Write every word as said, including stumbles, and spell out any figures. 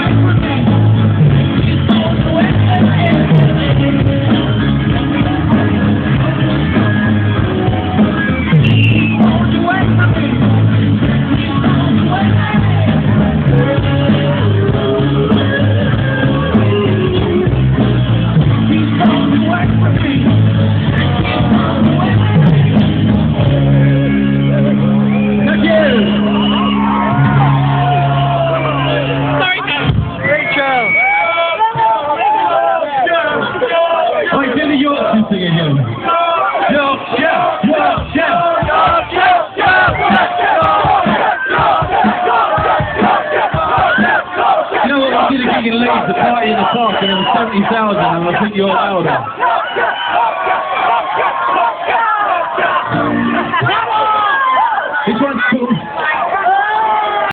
You can leave the party in the park and there was seventy thousand and I think you're louder.